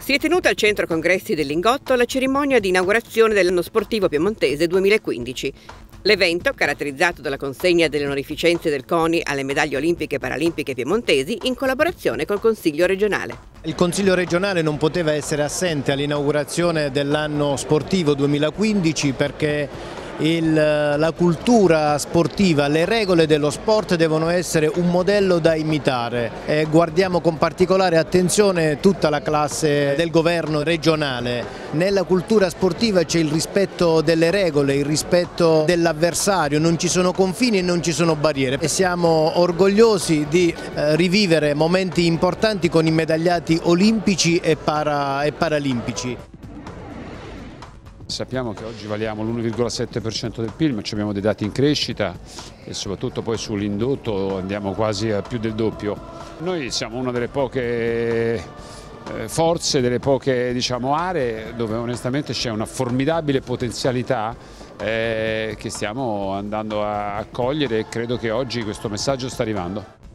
Si è tenuta al centro congressi del Lingotto la cerimonia di inaugurazione dell'anno sportivo piemontese 2015. L'evento, caratterizzato dalla consegna delle onorificenze del CONI alle medaglie olimpiche e paralimpiche piemontesi in collaborazione col Consiglio regionale. Il Consiglio regionale non poteva essere assente all'inaugurazione dell'anno sportivo 2015 perché la cultura sportiva, le regole dello sport devono essere un modello da imitare e guardiamo con particolare attenzione tutta la classe del governo regionale. Nella cultura sportiva c'è il rispetto delle regole, il rispetto dell'avversario, non ci sono confini e non ci sono barriere e siamo orgogliosi di rivivere momenti importanti con i medagliati olimpici e paralimpici. Sappiamo che oggi valiamo l'1,7% del PIL, ma abbiamo dei dati in crescita e soprattutto poi sull'indotto andiamo quasi a più del doppio. Noi siamo una delle poche forze, delle poche aree dove onestamente c'è una formidabile potenzialità che stiamo andando a cogliere e credo che oggi questo messaggio sta arrivando.